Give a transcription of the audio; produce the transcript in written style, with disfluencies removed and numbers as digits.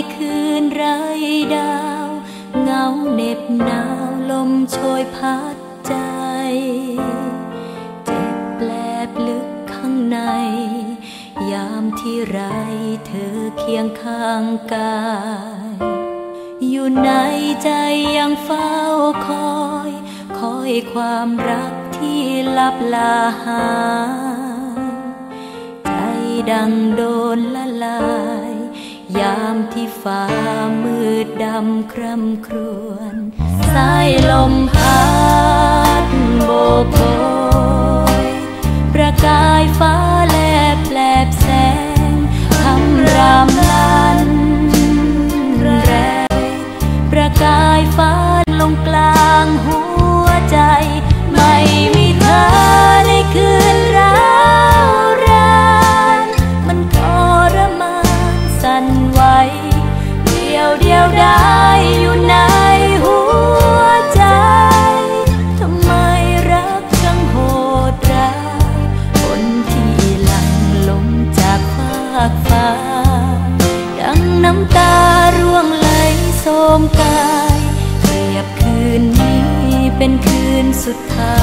คืนไร้ดาวเงาเหน็บหนาวลมโชยพัดใจเจ็บแปลบลึกข้างในยามที่ไรเธอเคียงข้างกายอยู่ในใจยังเฝ้าคอยความรักที่ลับลาหายใจดังโดนละลายยามที่ฟ้ามืดดำคร่ำครวญสายลมพัดโบกโบยประกายฟ้าแลบแปลบแสงคำรามลันแรงประกายฟ้าลงกลางหัวใจไม่มีเธอในคืนร้าวรานมันทรมานสั่นไหวเดียวได้อยู่ในหัวใจทำไมรักจังโหดร้ายคนที่หลั่งลงจากฟากฟ้าดังน้ำตาร่วงไหลโสมกายเปรียบคืนนี้เป็นคืนสุดท้าย